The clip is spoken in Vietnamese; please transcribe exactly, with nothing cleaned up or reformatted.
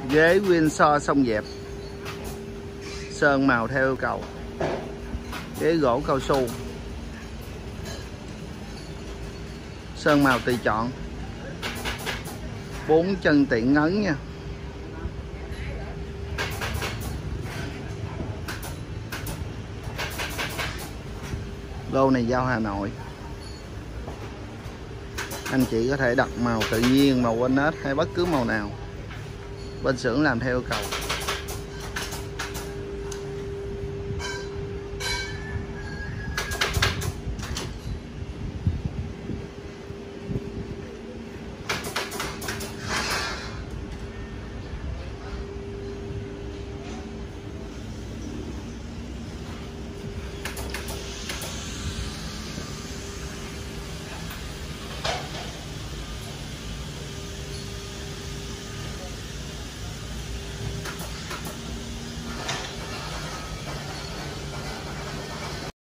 Ghế Windsor song dẹp, sơn màu theo yêu cầu. Ghế gỗ cao su, sơn màu tùy chọn. Bốn chân tiện ngấn nha. Lô này giao Hà Nội. Anh chị có thể đặt màu tự nhiên, màu quên nét hay bất cứ màu nào. Bên xưởng làm theo yêu cầu.